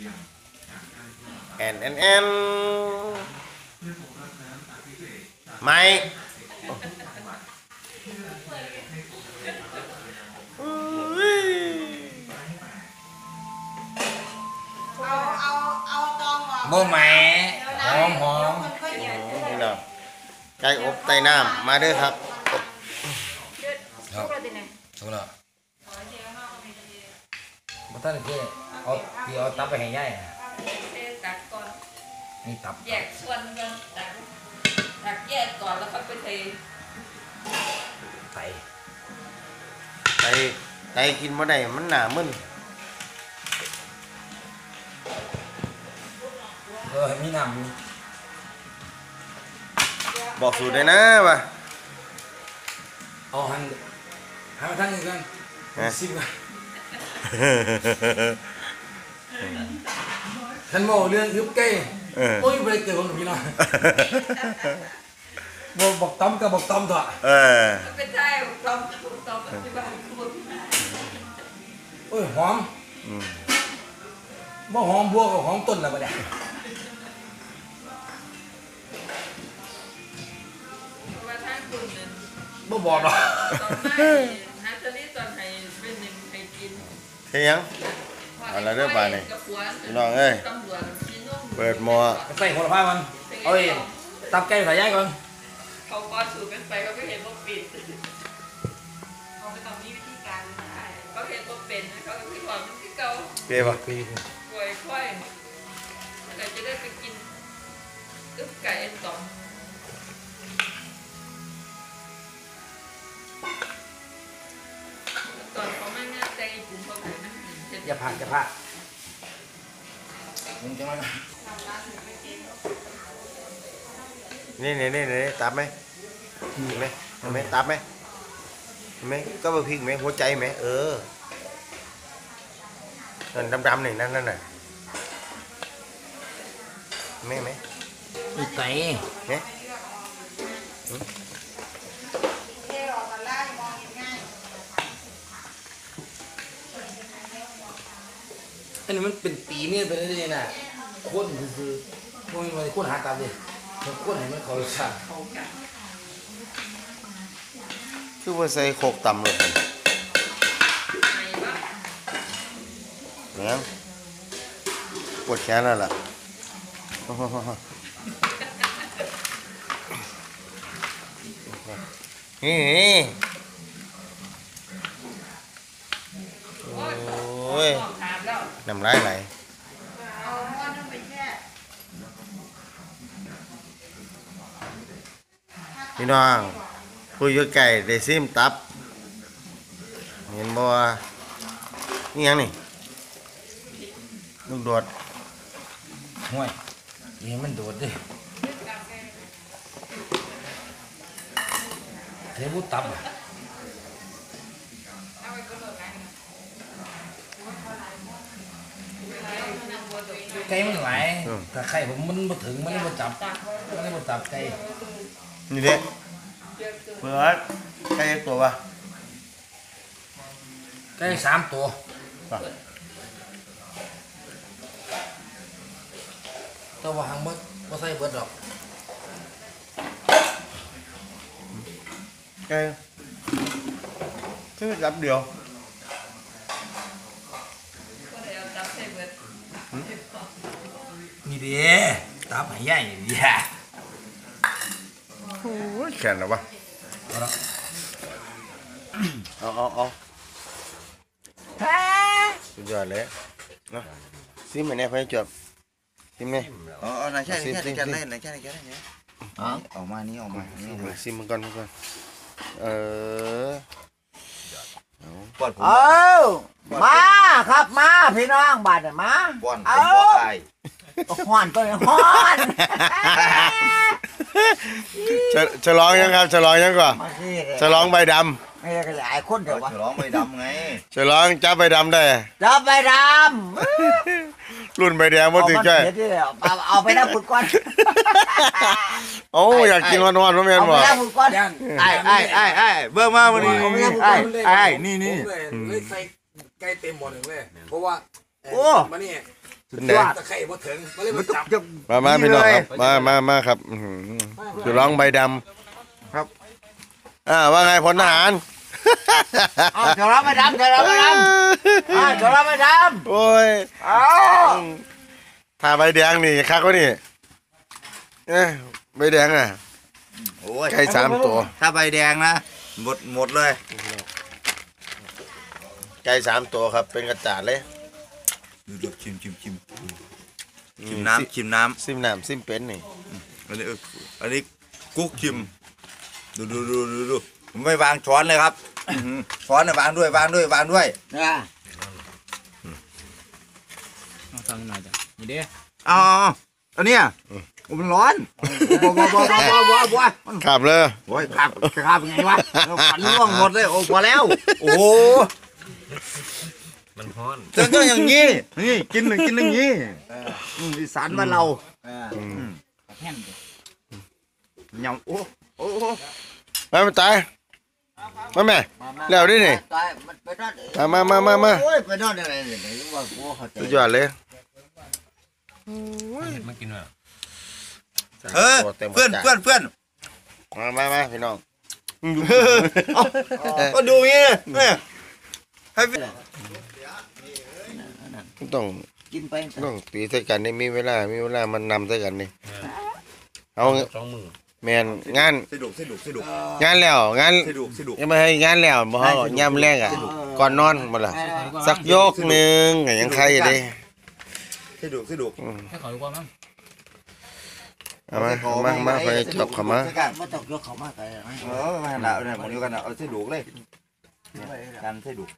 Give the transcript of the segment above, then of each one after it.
แอนไม่เอาตองออกบ่แหม่หอมนี่เนาะไก่อบใต้น้ำมาเด้อครับครับสุดแล้วบ่ทันได้เอาที่เอาตับไปให้ยายตักก่อนนี่ตับแยกส่วนกันตักแยกก่อนแล้วค่อยไปเทไตไก่กินบ่ได้มันหนามึนให้มีน้ำบอกสูตรได้นะว่ะเอาหันมาทางนี้กันซิมกันฉันบอกเรื่องอึบไก่โอ้ยบ่ได้เกิดของพี่น้องบอกต้อมกับบอกต้อมเถอะเป็นไทยตอมที่บ้านคุณโอ้ยหอมบ่หอมบัวกับหอมต้นแล้วบ่ได้ว่าท่านคุณเนี่ยบ่บอกหรอกตอนไม่ฮัตเตอรี่ตอนให้เป็นหนึ่งให้กินเที่ยงอะไรเด้อป่านี่น้องเอ้ยเปิดหม้อใส่โหระพามันเอาเองตับไก่ใส่ย่างก่อนเขาก็สูบกันไปเขาไม่เห็นว่าปิดเขาไม่ต้องมีวิธีการได้เขาเห็นว่าเป็นเขาก็คิดว่ามันที่เก่าเปียบะป่วยค่อยอะไรจะได้ไปกินตึ๊บไก่เอ็นต่อมตอนเขาไม่งานแต่งกลุ่มเขาไหนนั่นอย่าผ่านมึงจะมานี่ตับไหมเห็นไหมตับไหมเห็นไหมก็บะพริกไหมหัวใจไหมนั่นดำๆนี่นั่นน่ะไหมอีไก่เนี่ยอันนี้มันเป็นปีนี่เป็นอะไรน่ะคนคือมันคนหาตามดิคนไหนมันเขาสั่งคือว่าใส่โคกต่ำเลยเนี่ยปวดแขนแล้วล่ะนี่โอ้ยน้ำลายไหลพี่น้องคุยกับไก่ได้ซิมตับเห็นบ่นี่ยังนี่ลูกโดดห่วยนี่มันโดดดิเดี๋ยวพูดตับไก่มันไหลแต่ไข่ผมมันมาถึงมันไม่จับไก่นี่เด็กเปิดไก่ตัววะไก่3 ตัวตัววางบ่ใส่เบิดดอกไก่คือจับเดียวนี่ดิตับใหญ่ดิโอ้ยแข็งแล้ววะเอาสุดยอดเลยเนาะซิมไหนเนี่ยพี่จบซิมไหมไหนใช่ออกมาซิมมันก่อนมาครับมาพี่น้องบาดมาเอาห่อนตัวห่อนฉลองยังครับฉลองยังก่อนฉลองใบดำไม่ได้ขยายคนเดี๋ยววะฉลองใบดำไงฉลองจับใบดำได้จับใบดำรุ่นใบแดงมาถึงใจเอาไปนั่งฝึกก่อนโอ้อยากกินวันๆพ่อแม่บอกเอาไปนั่งฝึกก่อนไอ้เบิ่งมาวันนี้ไอ้นี่เลยใส่ไก่เต็มหมดเลยเพราะว่าโอ้มานี่เป็นไงตะไคร้บ่ถึงก็เลยมาจับมาพี่น้องครับมาครับคือร้องใบดำครับว่าไงพลทหารเดี๋ยวเราไม่ดำโอ้ยถ้าใบแดงนี่คักวะนี่ใบแดงอ่ะโอ้ยไก่3 ตัวถ้าใบแดงนะหมดเลยไก่3 ตัวครับเป็นกระจาดเลยดูชิมน้ำซิมน้ำซิมเป็นนี่อันนี้กุ๊กชิมดูผมไม่วางช้อนเลยครับช้อนเนี่ยวางด้วยทำหน่อยจ้ะนี่เด้อ๋ออันเนี้ยมันร้อนบัวขับเลยโอ้ยครับไงวะฝันร่วงหมดเลยโอ้พอแล้วโอ้โหมันฮ้อนก็อย่างนี้นี่กินอย่างนี้อีสานบ้านเรายำโอ้มาตายมาแม่แล้วดินี่มาโอ้ยไปนอนอะไรเนี่ยว่ากูเขาใจสุดยอดเลยเห็ดมากินว่ะเพื่อนมาพี่น้องก็ดูงี้เนี่ยให้ต้องกินไปตีใส่กันนี่มีเวลามันนำใส่กันนี่เอา 2 มือแมนงานสนุกงานแล้วงานสนุกยังไม่ให้งานแล้วบ่เฮาย่ำแรกอ่ะก่อนนอนบ่ล่ะสักยกหนึงก็ยังใครอยู่เด้สนุกให้ขอดีกว่ามั้งมาไปจบเข้ามาไม่ต้องยกเขามากเลยนะมาแล้วเนี่ยมันอยู่กันเอาสนุกเลยกันสนุก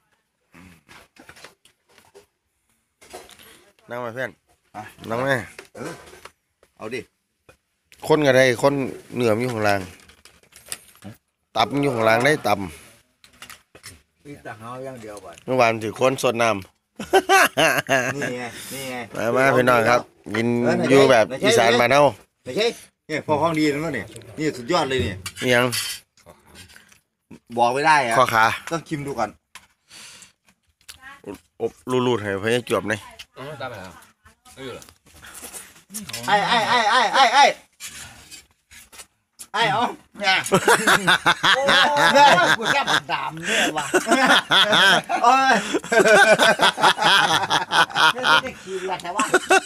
นั่งมาเพื่อนนั่งมาเอาดิคนก็ได้คนเหนือมอยู่ข้างล่างตับอยู่ข้างล่างได้ตับมีแต่เฮาอย่างเดียวบ่เมื่อวานถือคนสดน้ำนี่ไงมาพี่น้องครับกินอยู่แบบอีสานมานเฮาไม่ใช่เนี่ยพอของดีนั่นเนี่ยนี่สุดยอดเลยเนี่ยอิหยังบอกไม่ได้อะข้อขาต้องชิมดูก่อนอบรูดๆให้เพิ่นจวบนี่ตามไปแล้วไม่อยู่หรอไอ้เอาเนี่ยโอ้ยกูแค่บักดามเนี่ยว่ะโอ้ยไม่ได้ขี่ว่าแต่ว่า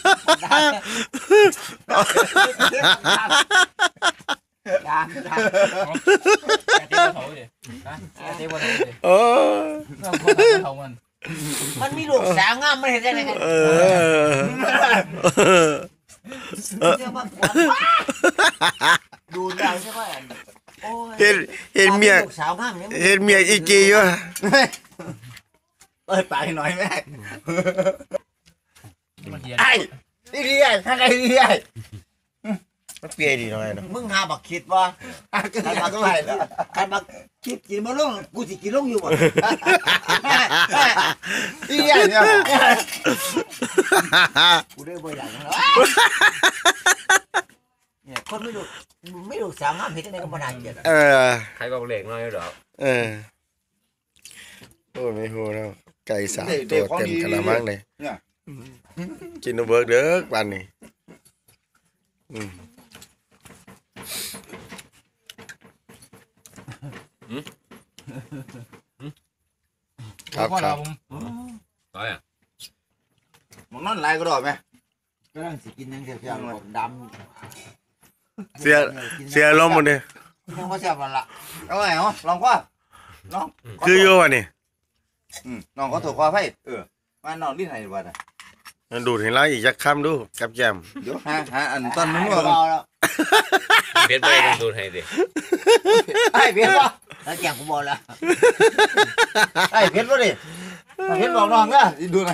ดามเต้บ่เท่าดิเต้บ่เท่าดิโอ้เท่ามันมันมีลูกสาวงามมันเห็นได้ไง ดูได้ใช่ไหมโอ้ยเห็นเมียลูกสาวงามเนี่ยเห็นเมียอีจีอยู่ไปหน่อยแม่มันเฮียไอ้นี่ดีไอ้ท่านไอ้ดีไอ้มันเปียดีหน่อยเนาะมึงหาบักคิดว่าก็ได้ก็ได้แล้วการบักคิดกินมาลงกูสิกินลงอยู่บ่ดีไอ้เนี่ยกูได้บ่อยอย่างนั้นเนี่ยคนไม่ดูสาวงามเห็นได้ก็บ่น่าเกลียดใครก็เหล็กน้อยหรอโอ้ไม่ฮู้แล้วไก่3 ตัวเต็มกะละมังเลยกินเบิร์กเด้อปานนี้ครับต่อยอ่ะมันนั่นลายก็ดอกไหมก็ต้องสิกินยังเสียๆดำเสียลมหมดเลยยังบ่แซ่บละเอาไงเหรอลองว่าลองคืออยู่ว่ะนี่น้องก็ถูกคอไพ่มาน้องดิ้นไหนบ้างมันดูดให้เราอีกจักคำดูกับแจมเดี๋ยวหาอันต้นนู้นเบาแล้วเพชรไปต้องดูให้ดิไอ้เพชรวะแล้วแจงกูบอกแล้วไอ้เพชรวะดิเพชรบอกน้องนะดูหน่อย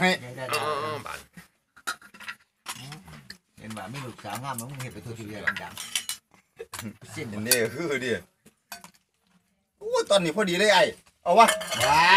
เห็นว่าไม่ลูกสาวงามมึงเห็นไปทั่วทีวีดังๆสิ้นนี่คือดิโอ้ตอนนี้พอดีเลยไอ้เอาวะว้า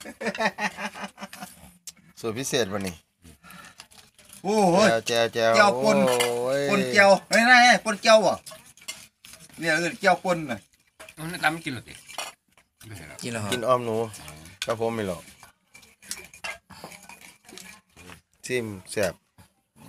สูตรพิเศษวันนี้โอ้ยแจวแจวปน ปนเกียวไม่ได้ปนเกียวบ่เนี่ยเกียวปนน่ะมันตามกินหรอดิกินแล้วกินอ้อมหนูกับผมไม่หรอกชิมแซ่บ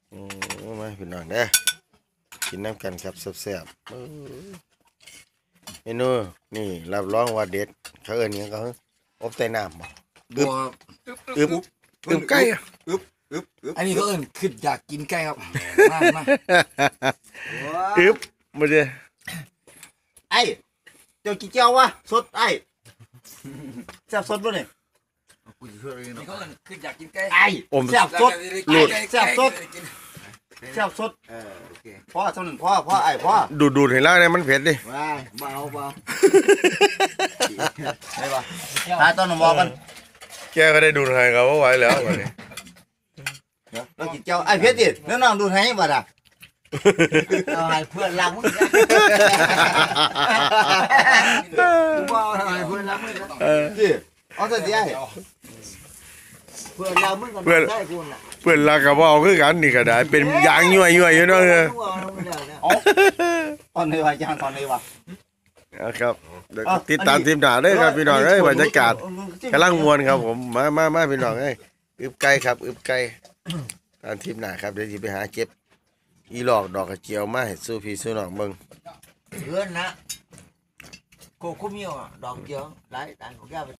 มาพี่น้องเด้อกินน้ำกันครับแซ่บๆเมนูนี่รับรองว่าเด็ดเขาเอิ้นหยังก็อบใต้น้ำบ่บัวอึบไก่อะอันนี้เขาเอิ้นคืออยากกินไก่ครับมามาอึบบ่เด้อไอ้เจ้ากี่เจ้าวะสดไอ้แซ่บสดบ่เนี่ยนี่เขาเอิ้นคืออยากกินไก่ไอ้อมแซ่บสดหลุดแซ่บสด แซ่บสดพ่อสนพ่อไอ้พ่อดูดให้แล้วเนี่ยมันเผ็ดดิว้ายเบาได้ปะตาต้นมอกันแกก็ได้ดูดให้เขาไว้แล้วบัดนี้เรากินเจ้าไอ้เพชรดิน้องดูให้บ่ล่ะเอาให้เพื่อนรักมึงบ่ให้เพื่อนรักมึงดิเอาซะดิไอ้เพื่อนรักมึงก็ได้คุณน่ะเพื่อนรักก็บ่เอาคือกันนี่ก็ได้เป็นยางยั่วอยู่เนาะอ๋อตอนนี้ว่าย่างตอนนี้ว่าเอาครับเดี๋ยวติดตามทีมหน้าเด้อครับพี่น้องเอ้ยบรรยากาศกำลังม่วนครับผมมาพี่น้องเอ้ยอึบไก่ครับอึบไก่ตามทีมหน้าครับเดี๋ยวสิไปหาเก็บอีหลอกดอกกระเจียวมาให้สู้พี่สู้น้องเบิ่งเพื่อนนะโคคุมิโอดอกเยอะหลายของแก